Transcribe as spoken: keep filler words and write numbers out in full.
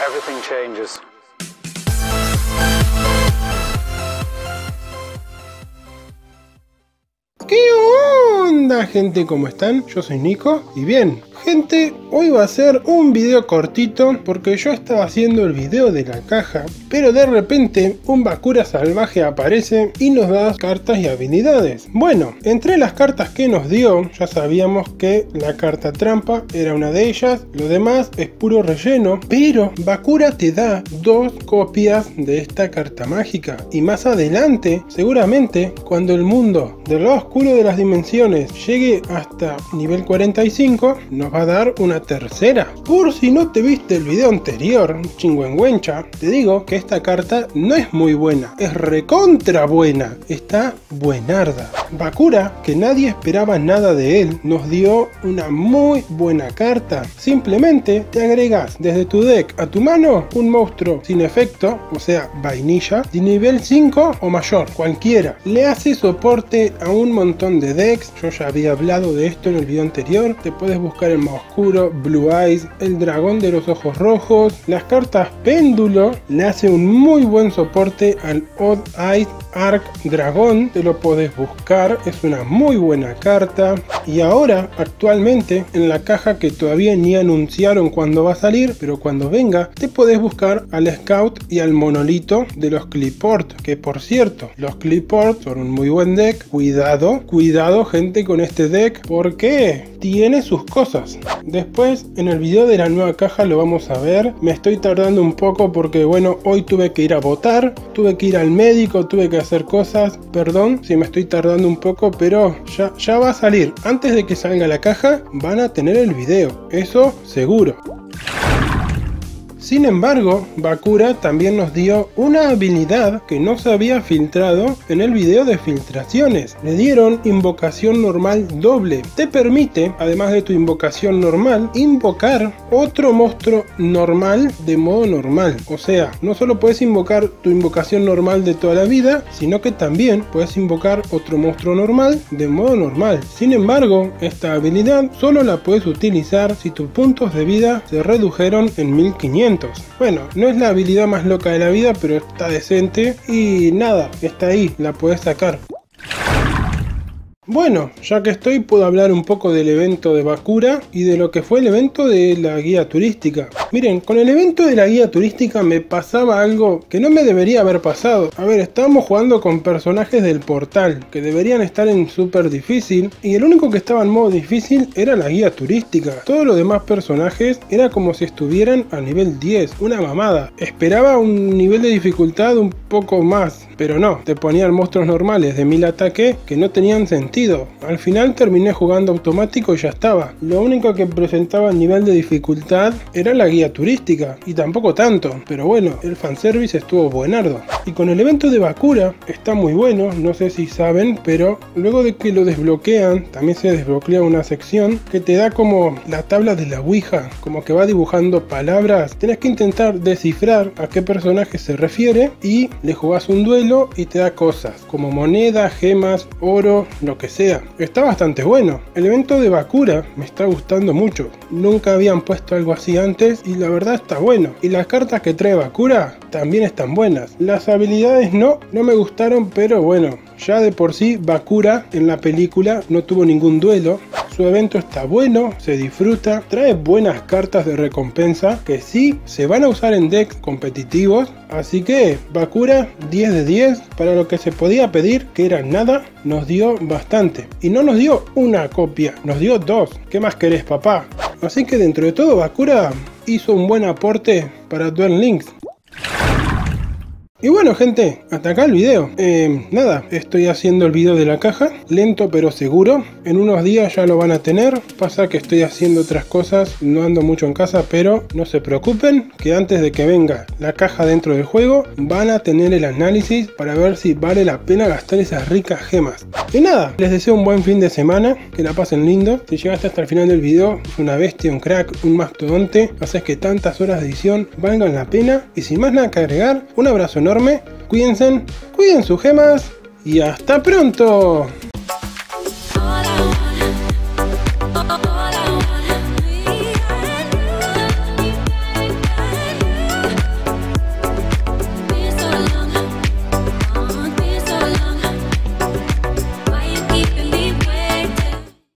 everything changes. ¿Qué onda, gente? ¿Cómo están? Yo soy Nico y bien, gente, hoy va a ser un video cortito porque yo estaba haciendo el video de la caja, pero de repente un Bakura salvaje aparece y nos da cartas y habilidades. Bueno, entre las cartas que nos dio, ya sabíamos que la carta trampa era una de ellas, lo demás es puro relleno, pero Bakura te da dos copias de esta carta mágica y más adelante, seguramente, cuando el mundo del lado oscuro de las dimensiones llegue hasta nivel cuarenta y cinco, nos va a dar una tercera. Por si no te viste el video anterior, chingüengüencha, te digo que esta carta no es muy buena, es recontra buena, está buenarda. Bakura, que nadie esperaba nada de él, nos dio una muy buena carta. Simplemente te agregas desde tu deck a tu mano un monstruo sin efecto, o sea, vainilla, de nivel cinco o mayor, cualquiera. Le hace soporte a un montón de decks, yo ya había hablado de esto en el video anterior. Te puedes buscar el más oscuro, Blue Eyes, el dragón de los ojos rojos, las cartas péndulo, le hace un muy buen soporte al Odd Eyes Arc Dragón, te lo podés buscar, es una muy buena carta. Y ahora, actualmente, en la caja que todavía ni anunciaron cuándo va a salir, pero cuando venga, te podés buscar al Scout y al Monolito de los Cliport, que por cierto, los Cliport son un muy buen deck. Cuidado, cuidado gente con este deck, porque tiene sus cosas. Después, en el video de la nueva caja lo vamos a ver. Me estoy tardando un poco porque, bueno, hoy tuve que ir a votar, tuve que ir al médico, tuve que hacer cosas. Perdón si me estoy tardando un poco, pero ya, ya va a salir. Antes de que salga la caja, van a tener el video, eso seguro. Sin embargo, Bakura también nos dio una habilidad que no se había filtrado en el video de filtraciones. Le dieron invocación normal doble. Te permite, además de tu invocación normal, invocar otro monstruo normal de modo normal. O sea, no solo puedes invocar tu invocación normal de toda la vida, sino que también puedes invocar otro monstruo normal de modo normal. Sin embargo, esta habilidad solo la puedes utilizar si tus puntos de vida se redujeron en mil quinientos. Bueno, no es la habilidad más loca de la vida, pero está decente y nada, está ahí, la puedes sacar. Bueno, ya que estoy, puedo hablar un poco del evento de Bakura y de lo que fue el evento de la guía turística. Miren, con el evento de la guía turística me pasaba algo que no me debería haber pasado. A ver, estábamos jugando con personajes del portal, que deberían estar en súper difícil, y el único que estaba en modo difícil era la guía turística. Todos los demás personajes era como si estuvieran a nivel diez, una mamada. Esperaba un nivel de dificultad un poco más, pero no, te ponían monstruos normales de mil ataque que no tenían sentido. Al final terminé jugando automático y ya estaba. Lo único que presentaba el nivel de dificultad era la guía turística, y tampoco tanto, pero bueno, el fanservice estuvo buenardo. Y con el evento de Bakura está muy bueno, no sé si saben, pero luego de que lo desbloquean, también se desbloquea una sección que te da como la tabla de la Ouija, como que va dibujando palabras. Tenés que intentar descifrar a qué personaje se refiere y le jugás un duelo y te da cosas, como moneda, gemas, oro, lo que sea. Está bastante bueno. El evento de Bakura me está gustando mucho. Nunca habían puesto algo así antes y la verdad está bueno. Y las cartas que trae Bakura también están buenas. Las habilidades no, no me gustaron, pero bueno, ya de por sí Bakura en la película no tuvo ningún duelo. Su evento está bueno, se disfruta, trae buenas cartas de recompensa que sí se van a usar en decks competitivos. Así que Bakura diez de diez, para lo que se podía pedir, que era nada, nos dio bastante. Y no nos dio una copia, nos dio dos. ¿Qué más querés, papá? Así que dentro de todo Bakura hizo un buen aporte para Duel Links. Y bueno gente, hasta acá el video. Eh, nada, estoy haciendo el video de la caja, lento pero seguro. En unos días ya lo van a tener. Pasa que estoy haciendo otras cosas, no ando mucho en casa, pero no se preocupen, que antes de que venga la caja dentro del juego, van a tener el análisis para ver si vale la pena gastar esas ricas gemas. Y nada, les deseo un buen fin de semana, que la pasen lindo. Si llegaste hasta el final del video, es una bestia, un crack, un mastodonte. Haces que tantas horas de edición valgan la pena. Y sin más nada que agregar, un abrazo enorme. Cuídense, cuiden sus gemas y hasta pronto.